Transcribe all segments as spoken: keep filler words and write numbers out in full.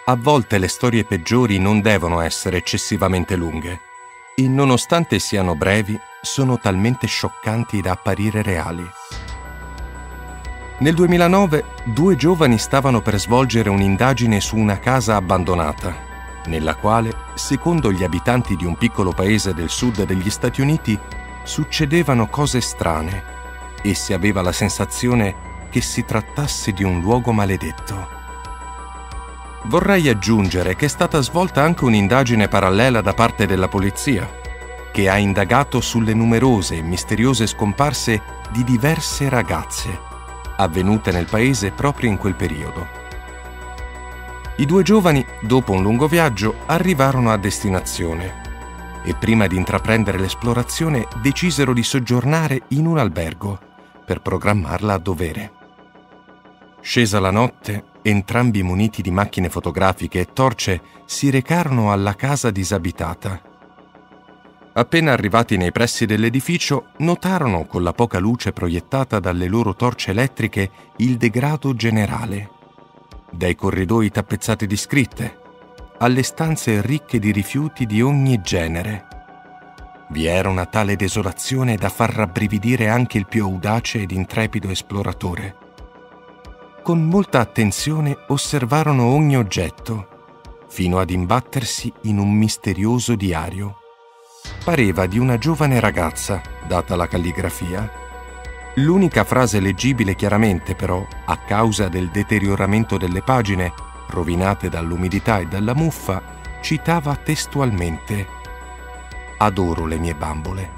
A volte le storie peggiori non devono essere eccessivamente lunghe e, nonostante siano brevi, sono talmente scioccanti da apparire reali. Nel duemilanove, due giovani stavano per svolgere un'indagine su una casa abbandonata, nella quale, secondo gli abitanti di un piccolo paese del sud degli Stati Uniti, succedevano cose strane e si aveva la sensazione che si trattasse di un luogo maledetto. Vorrei aggiungere che è stata svolta anche un'indagine parallela da parte della polizia, che ha indagato sulle numerose e misteriose scomparse di diverse ragazze, avvenute nel paese proprio in quel periodo. I due giovani, dopo un lungo viaggio, arrivarono a destinazione e prima di intraprendere l'esplorazione decisero di soggiornare in un albergo per programmarla a dovere. Scesa la notte, entrambi muniti di macchine fotografiche e torce si recarono alla casa disabitata. Appena arrivati nei pressi dell'edificio, notarono con la poca luce proiettata dalle loro torce elettriche il degrado generale, dai corridoi tappezzati di scritte alle stanze ricche di rifiuti di ogni genere. Vi era una tale desolazione da far rabbrividire anche il più audace ed intrepido esploratore. Con molta attenzione osservarono ogni oggetto, fino ad imbattersi in un misterioso diario. Pareva di una giovane ragazza, data la calligrafia. L'unica frase leggibile chiaramente, però, a causa del deterioramento delle pagine, rovinate dall'umidità e dalla muffa, citava testualmente: «Adoro le mie bambole».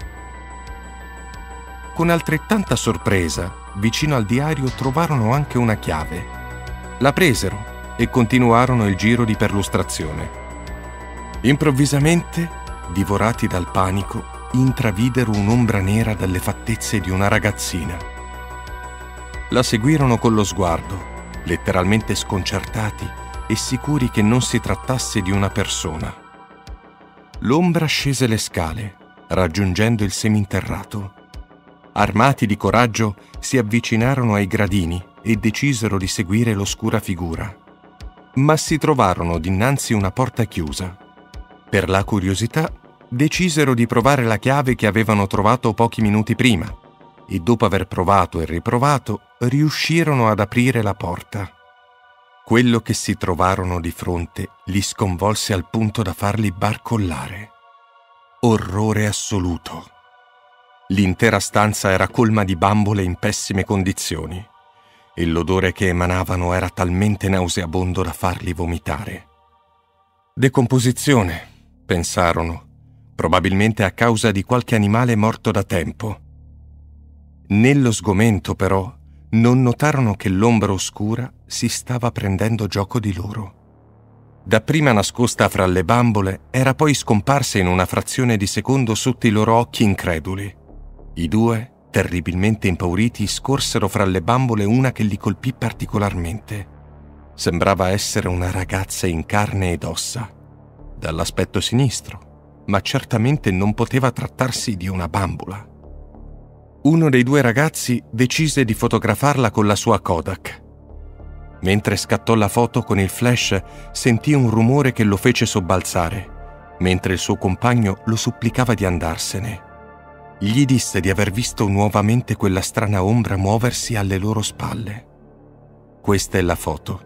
Con altrettanta sorpresa, vicino al diario trovarono anche una chiave. La presero e continuarono il giro di perlustrazione. Improvvisamente, divorati dal panico, intravidero un'ombra nera dalle fattezze di una ragazzina. La seguirono con lo sguardo, letteralmente sconcertati e sicuri che non si trattasse di una persona. L'ombra scese le scale, raggiungendo il seminterrato. Armati di coraggio, si avvicinarono ai gradini e decisero di seguire l'oscura figura. Ma si trovarono dinanzi una porta chiusa. Per la curiosità, decisero di provare la chiave che avevano trovato pochi minuti prima e, dopo aver provato e riprovato, riuscirono ad aprire la porta. Quello che si trovarono di fronte li sconvolse al punto da farli barcollare. Orrore assoluto. L'intera stanza era colma di bambole in pessime condizioni e l'odore che emanavano era talmente nauseabondo da farli vomitare. Decomposizione, pensarono, probabilmente a causa di qualche animale morto da tempo. Nello sgomento, però, non notarono che l'ombra oscura si stava prendendo gioco di loro. Dapprima nascosta fra le bambole, era poi scomparsa in una frazione di secondo sotto i loro occhi increduli. I due, terribilmente impauriti, scorsero fra le bambole una che li colpì particolarmente. Sembrava essere una ragazza in carne ed ossa, dall'aspetto sinistro, ma certamente non poteva trattarsi di una bambola. Uno dei due ragazzi decise di fotografarla con la sua Kodak. Mentre scattò la foto con il flash, sentì un rumore che lo fece sobbalzare, mentre il suo compagno lo supplicava di andarsene. Gli disse di aver visto nuovamente quella strana ombra muoversi alle loro spalle. Questa è la foto.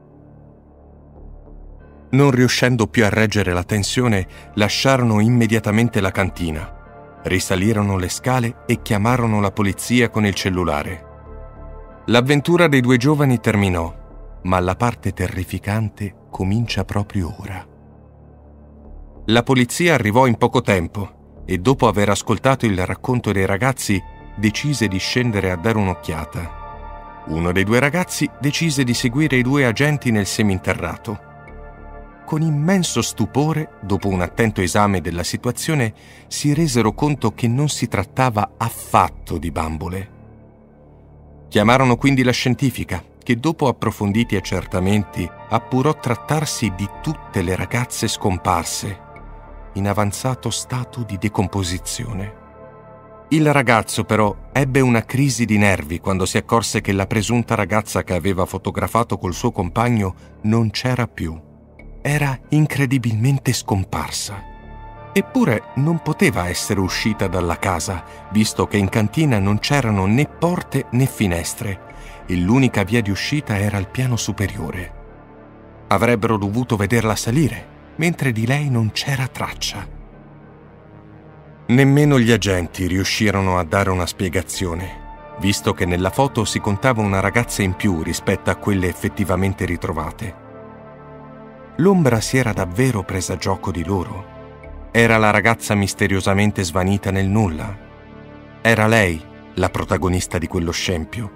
Non riuscendo più a reggere la tensione, lasciarono immediatamente la cantina, risalirono le scale e chiamarono la polizia con il cellulare. L'avventura dei due giovani terminò, ma la parte terrificante comincia proprio ora. La polizia arrivò in poco tempo e, dopo aver ascoltato il racconto dei ragazzi, decise di scendere a dare un'occhiata. Uno dei due ragazzi decise di seguire i due agenti nel seminterrato. Con immenso stupore, dopo un attento esame della situazione, si resero conto che non si trattava affatto di bambole. Chiamarono quindi la scientifica, che dopo approfonditi accertamenti appurò trattarsi di tutte le ragazze scomparse, in avanzato stato di decomposizione. Il ragazzo, però, ebbe una crisi di nervi quando si accorse che la presunta ragazza che aveva fotografato col suo compagno non c'era più. Era incredibilmente scomparsa. Eppure non poteva essere uscita dalla casa, visto che in cantina non c'erano né porte né finestre e l'unica via di uscita era al piano superiore. Avrebbero dovuto vederla salire, mentre di lei non c'era traccia. Nemmeno gli agenti riuscirono a dare una spiegazione, visto che nella foto si contava una ragazza in più rispetto a quelle effettivamente ritrovate. L'ombra si era davvero presa gioco di loro. Era la ragazza misteriosamente svanita nel nulla. Era lei la protagonista di quello scempio.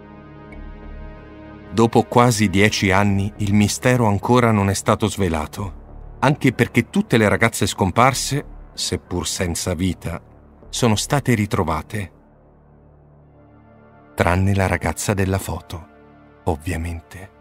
Dopo quasi dieci anni il mistero ancora non è stato svelato, anche perché tutte le ragazze scomparse, seppur senza vita, sono state ritrovate. Tranne la ragazza della foto, ovviamente.